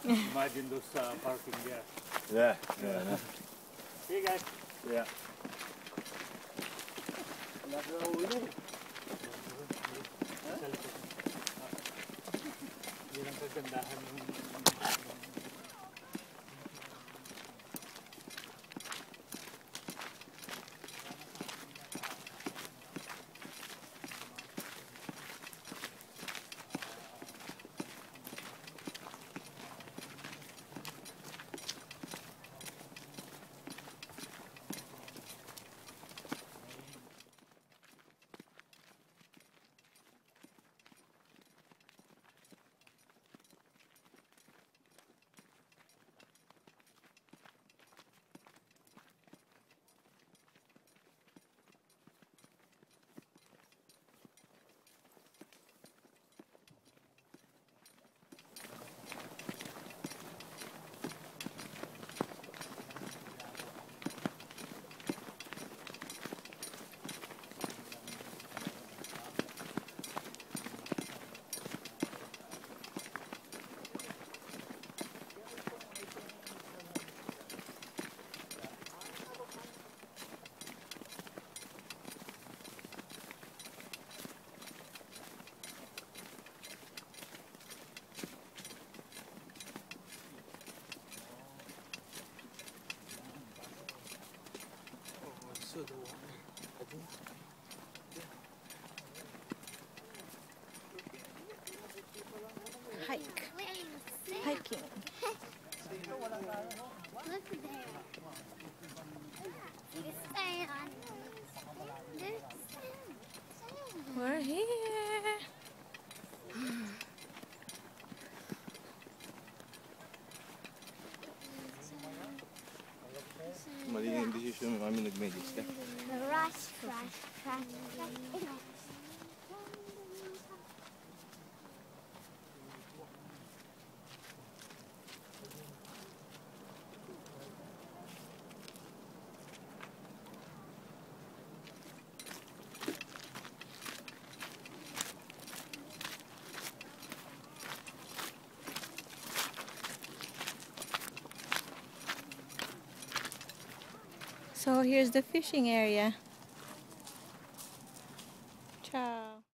Imagine those parking there. Yeah, yeah. See you guys. Yeah. Yan ang kagandahan ng Hike. Hiking. Look there. It's sand. There's sand. We're here. Mali yung decision mo kami nag-medis ka. Rush, rush, rush, rush. So here's the fishing area.